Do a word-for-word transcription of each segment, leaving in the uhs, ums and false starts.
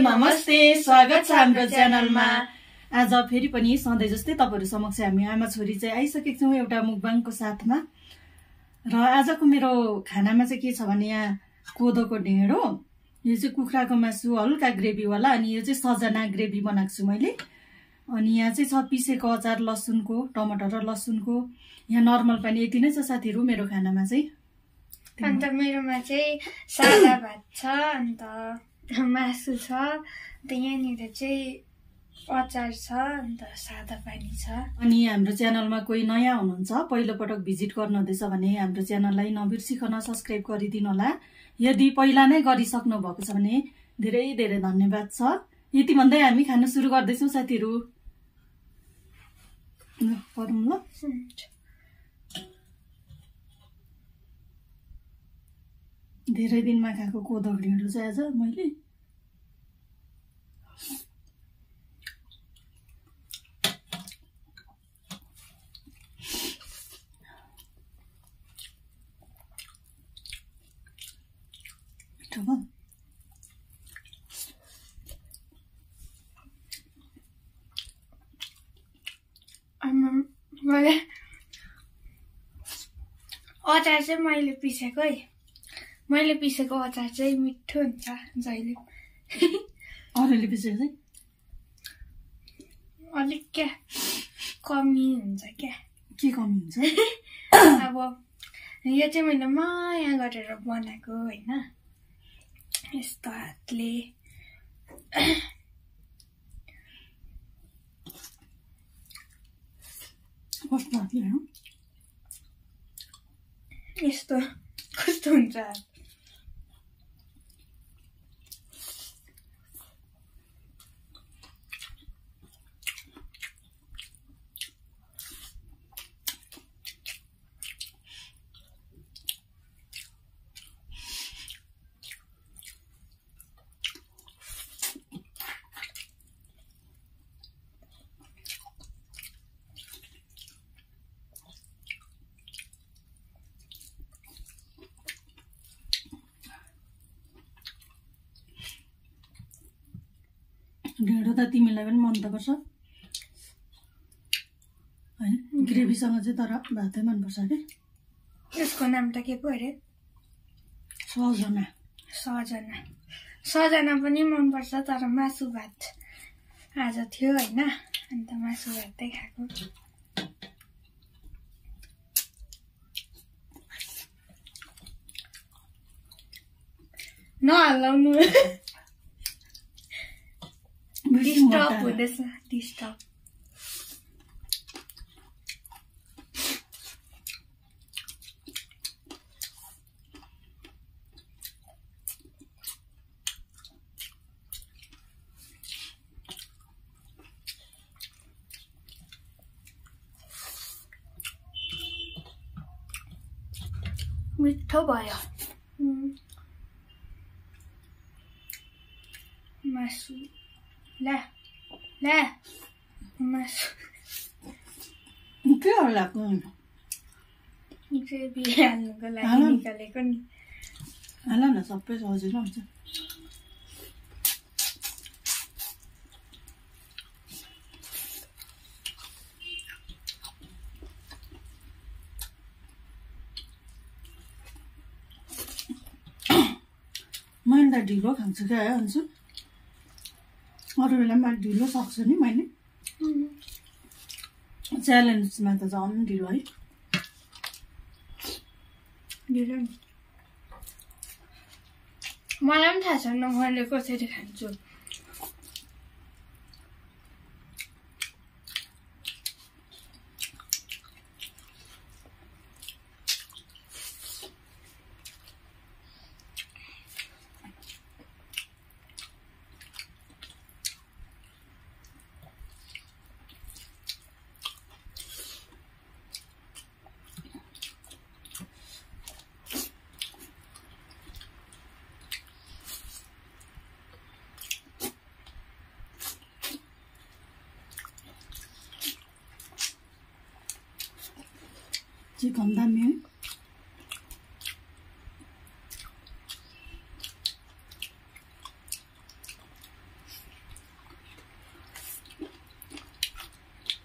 नमस्ते, स्वागत छ हाम्रो च्यानलमा। आज फेरि पनि सधैँ जस्तै तपाईहरु समक्ष हामी आमा छोरी चाहिँ आइसकेका छौं एउटा मुकबाङको साथमा। र आजको मेरो खानामा चाहिँ के छ भने यहाँ कोदोको ढेँडो, यो चाहिँ कुखुराको मासु हल्का ग्रेभी वाला, अनि यो चाहिँ सजना ग्रेभी बनाएको छु मैले। अनि यहाँ चाहिँ छ पिसेको अचार लसुनको, टमाटर र लसुनको। यहाँ नर्मल पनि यति नै छ साथीहरु मेरो खानामा चाहिँ। अन्त मेरोमा चाहिँ सादा भात छ, अन्त मासु छ, अन्त यहाँनिर चाहिँ अचार छ, अन्त सादा पानी छ। अनि हाम्रो च्यानलमा कोही नयाँ हुनुहुन्छ, पहिलो पटक भिजिट गर्नुहुँदैछ भने हाम्रो च्यानललाई नबिर्सिकन सब्स्क्राइब गरिदिनु होला। यदि पहिला नै गरिसक्नु भएको छ भने धेरै धेरै धन्यवाद छ। यति भन्दै हामी खान सुरु गर्दैछौं साथीहरु। परौँ ल। धेरै दिनमा खाएको कोदोको ढेँडो चाहिँ आज मैले मिठो भयो। मैले अचार चाहिँ मैले पिसेको है, मैले पिसेको अचार चाहिँ मिठो हुन्छ जहिले। अरूले पिसेको चाहिँ अलिक क्या कमी हुन्छ क्या। के कमी हुन्छ? अब यो चाहिँ मैले माया गरेर बनाएको होइन, यस्तो हातले। कस्तो हातले हो यस्तो? कस्तो हुन्छ? ढेँडो त तिमीलाई पनि मन त पर्छ हैन? ग्रेभीसँग चाहिँ तर भातै मन पर्छ के? यसको नाम त के पो अरे? सजना। सजना। सजना पनि मन पर्छ, तर मासु भात आज थियो हैन, अन्त मासु भातै खाएको। नहल्लाउनु, डिस्टर्ब हुँदैछ, डिस्टर्ब। मिठो भयो। मासु ला ला मासु के होला को ग्रेभी हाल्नुको लागि निकालेको नि। हाल न, सबै सजिलो हुन्छ। मैले त ढिलो खान्छु क्या अन्छु, अरू बेलामा ढिलो सक्छु नि मैले। च्यालेन्जमा त झन् ढिलो है। ढिलो नि मलाई पनि थाहा छैन मैले कसरी खान्छु। चिकन दामी है।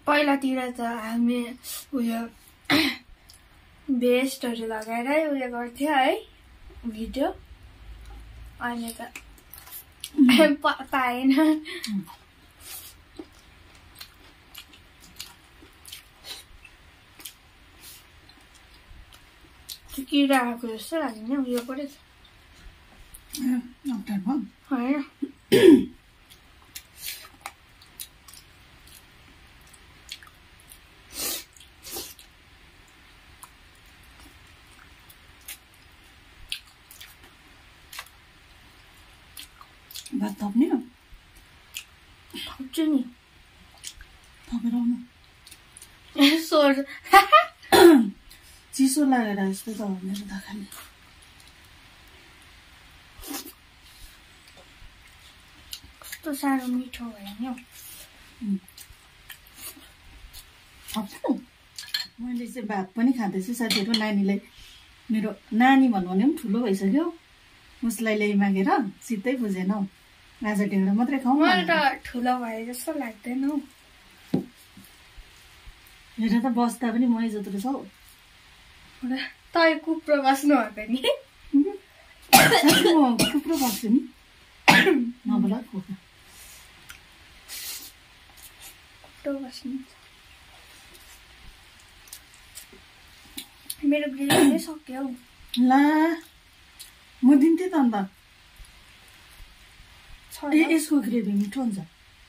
पहिलातिर त हामी उयो भेस्टहरू लगाएर उयो गर्थ्यो है भिडियो अहिले त पाएन किरा आएको जस्तो लाग्यो नि उयो पऱ्यो होइन भात थप्ने हो थप्छु नि थपेर आउनु सोर चिसो लागेर यस्तो त हो मेरो त खाने कस्तो साह्रो मिठो भयो नि हौ मैले चाहिँ भात पनि खाँदैछु साथीहरू नानीलाई मेरो नानी भन्नु भने पनि ठुलो भइसक्यो उसलाई ल्याइ मागेर सिधै बुझेन हौ आज ढेँडो मात्रै खाउँ मलाई त ठुलो भए जस्तो लाग्दैन हौ हेर त बस्दा पनि मै जत्रो छ हौ तै कुप्रो बस्नु भएको नि म कुप्रो बस्छु नि नबोला कुप्रो कुप्रो बस्नु मेरो ग्रेभी सक्यो हौ ला म दिन्थेँ त अन्त ए यसको ग्रेभी मिठो हुन्छ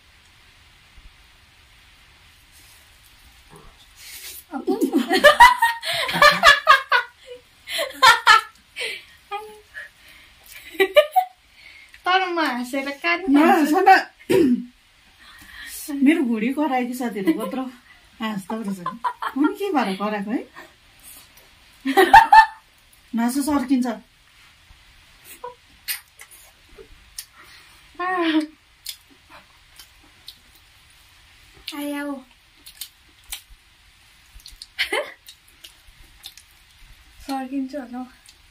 तर म हाँसेर काट्नु मेरो घुडी करायो कि साथीहरू कत्रो हाँस्दा रहेछ कुन के भएर कराएको है मासु सर्किन्छ आया हो सर्किन्छ होला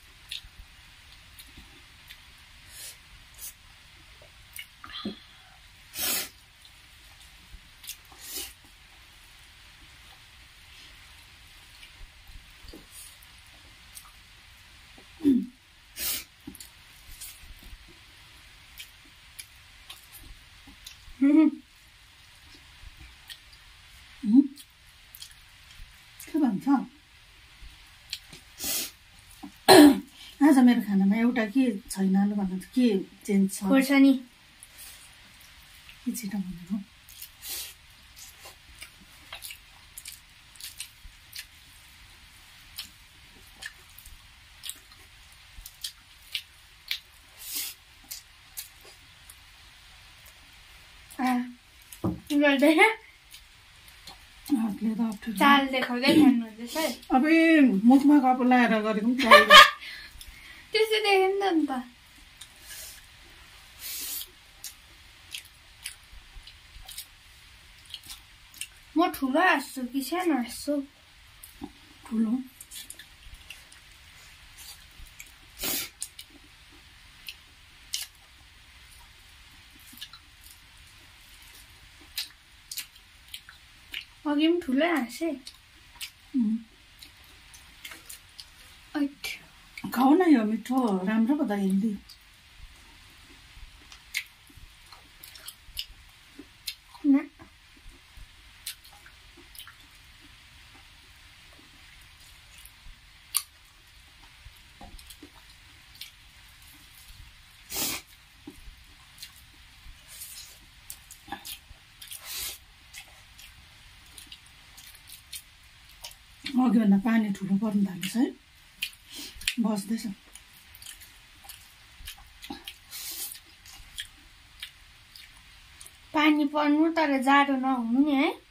के भन्छ आज मेरो खानामा एउटा के छैन भन्दा के चेन्ज छ खोर्सानी के छिटो भनेको चाल देखाउँदै खानुहुँदैछ अब मुखमा कप लगाएर गरेको पनि चाहियो त्यसो देखेन नि त म ठुलो हाँस्छु कि सानो हाँस्छु ठुलो अघि पनि ठुलै हाँसे खाऊ न यो मिठो राम्रो पो त हेल्दी अघिभन्दा पानी ठुलो पर्नु थालेछ है बस्दैछ पानी पर्नु तर जाडो नहुनु नि है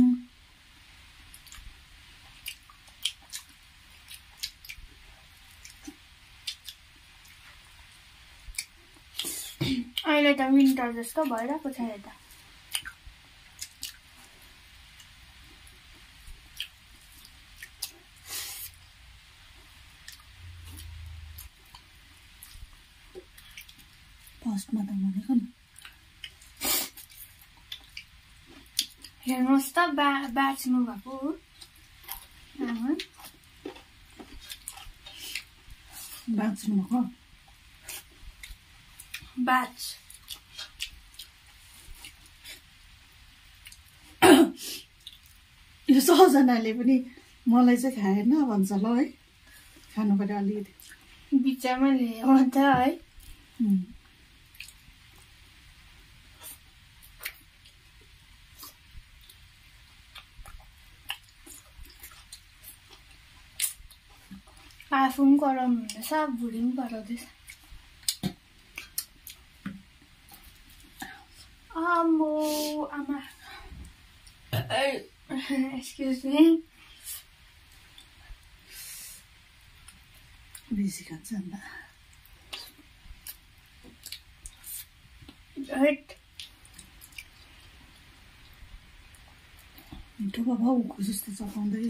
अहिले त विन्टर जस्तो भइरहेको छ यता फर्स्टमा त भनेको नि हेर्नुहोस् त बा बाँच्नु भएको हो बाँच्नु भएको बाँच यो सजनाले पनि मलाई चाहिँ खाएन भन्छ ल है खानु पर्यो अलिकति बिचमा ल्यायो त है आफू पनि कराउनु हुँदैछ बुढी पनि कराउँदैछ आम्बो आमा एक्सक्युज मी बेसी खान्छ अन्त मिठो बाबा उखु जस्तो चपाउँदै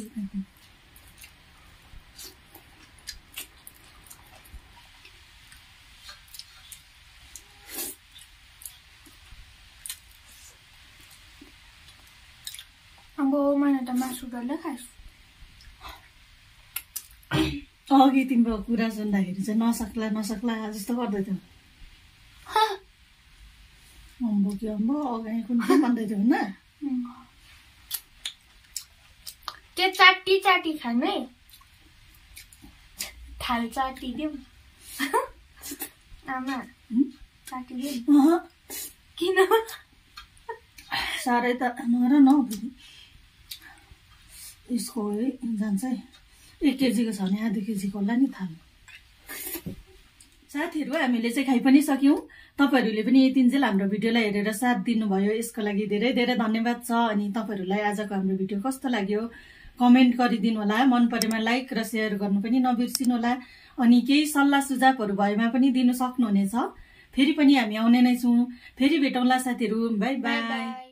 अब मैले त मासु डल्लै खान्छु अघि तिम्रो कुरा सुन्दाखेरि चाहिँ नसक्ला नसक्ला जस्तो गर्दै थियो अम्बो कि अम्बो अगाडि कुन के भन्दै थियो होइन त्यो चाटी चाटी खाने थाल चाटिदिउँ आमा चाटिदिउँ किन साह्रै त नगर न यसको जान्छ है एक केजीको छ भने आधी केजीको होला नि थाल साथीहरू हामीले चाहिँ खाइ पनि सक्यौँ तपाईँहरूले पनि यतिन्जेल हाम्रो भिडियोलाई हेरेर साथ दिनुभयो यसको लागि धेरै धेरै धन्यवाद छ अनि तपाईँहरूलाई आजको हाम्रो भिडियो कस्तो लाग्यो कमेन्ट गरिदिनु होला मन परेमा लाइक र सेयर गर्नु पनि नबिर्सिनु होला अनि केही सल्लाह सुझावहरू भएमा पनि दिनु सक्नुहुनेछ फेरि पनि हामी आउने नै छौँ फेरि भेटौँला साथीहरू बाई बाई